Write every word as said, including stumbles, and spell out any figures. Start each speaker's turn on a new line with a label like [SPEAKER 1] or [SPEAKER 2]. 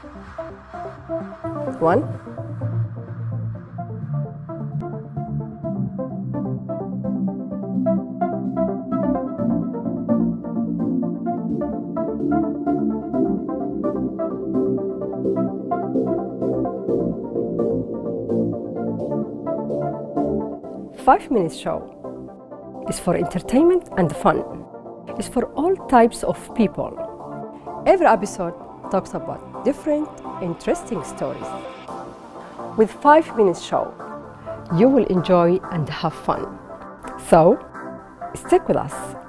[SPEAKER 1] One. Five minutes show is for entertainment and fun. It's for all types of people. Every episode talks about different, interesting stories. With five minutes show, you will enjoy and have fun. So, stick with us